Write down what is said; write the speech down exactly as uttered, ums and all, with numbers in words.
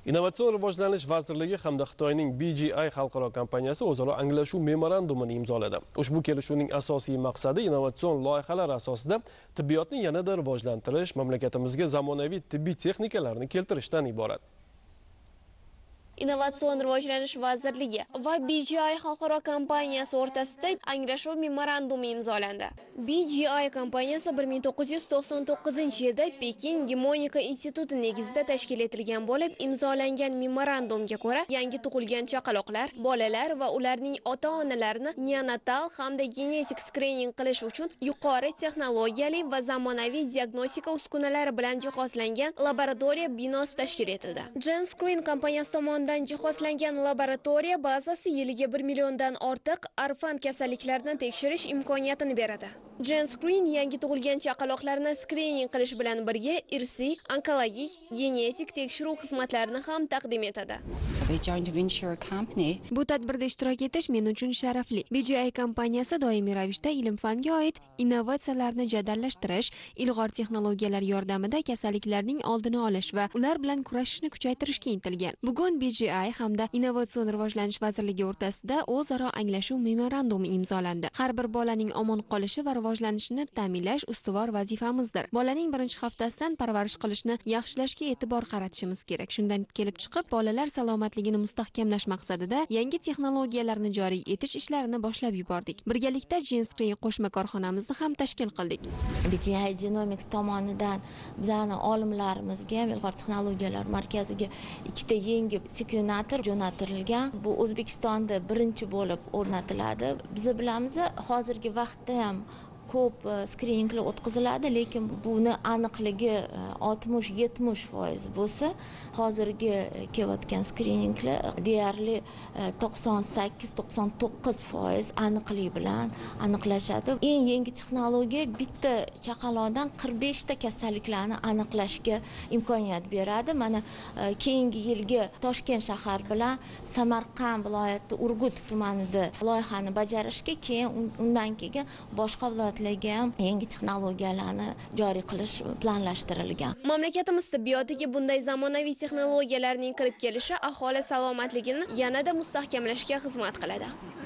Innovatsion rivojlanish vazirligi hamda Xitoyning B G I xalqaro kompaniyasi o'zaro anglashuv memorandumini imzoladi. Ushbu kelishuvning asosiy maqsadi innovatsion loyihalar asosida tibbiyotni yanada rivojlantirish, mamlakatimizga zamonaviy tibbiy texnikalarni keltirishdan iborat. Innovatsion rivojlanish vazirligi va B G I xalqaro kompaniyasi o'rtasida anglashuv memorandumi imzolandi. B G I kompaniyasi bir ming to'qqiz yuz to'qson to'qqizinchi yilda Pekin Gemonika instituti negizida tashkil etilgan bo'lib, imzolangan memorandumga ko'ra, yangi tug'ilgan chaqaloqlar, bolalar va ularning ota-onalarini neonatal hamda genetik skrining qilish uchun yuqori texnologiyali va zamonaviy diagnostika uskunalari bilan jihozlangan laboratoriya binosi tashkil etildi. GenScreen kompaniyasi tomonidan jihozlangan laboratoriya bazasi yiliga bir milliondan ortiq orfan kasalliklarini tekshirish imkoniyatini beradi. GenScreen yangi tug'ilgan chaqaloqlarni skrining qilish bilan birga irsiy, onkologik, genetik tekshiruv xizmatlarini ham taqdim etadi. Bu tadbirda ishtirok etish men uchun sharafli. B G I kompaniyasi doimiy ravishda ilm-fanga oid innovatsiyalarni jadallashtirish, ilg'or texnologiyalar yordamida kasalliklarning oldini olish va ular bilan kurashishni kuchaytirishga intilgan. Bugun B G I hamda Innovatsion rivojlanish vazirligi o'rtasida o'zaro anglashuv memorandumi imzolandi. Har bir bolaning omon qolishi va rivojlanishini ta'minlash ustuvor vazifamizdir. Bolaning birinchi haftasidan parvarish qilishni yaxshilashga e'tibor qaratishimiz kerak. Shundan kelib chiqib, bolalar salomatligini mustahkamlash maqsadida yangi texnologiyalarni joriy etish ishlarini boshlab yubordik. Birgalikda GenScreen qo'shma korxonamizni ham tashkil qildik. B G I Genomics tomonidan bizning olimlarimizga ilg'or texnologiyalar markaziga ikkita yangi sekvenator jo'natilgan. Bu O'zbekistonda birinchi bo'lib o'rnatiladi. Biz bilamiz, hozirgi vaqtda ham ko'p skrininglar o'tkaziladi, lekin buni aniqligi oltmish yetmish foiz bo'lsa, hozirgi kelayotgan skrininglar deyarli to'qson sakkiz to'qson to'qqiz foiz aniqlik bilan aniqlashadi. Eng yangi texnologiya bitta chaqaloqdan qirq besh ta kasalliklarni aniqlashga imkoniyat beradi. Mana keyingi yilgi Toshkent shahar bilan Samarqand viloyati Urgut tumanida loyihani bajarishga, keyin undan keyin boshqa viloyatlarga ham yangi texnologiyalarni joriy qilish planlashtirilgan. Mamlakatimiz tibbiyotiga bunday zamonaviy texnologiyalarning kirib kelishi aholi salomatligini yanada mustahkamlashga xizmat qiladi.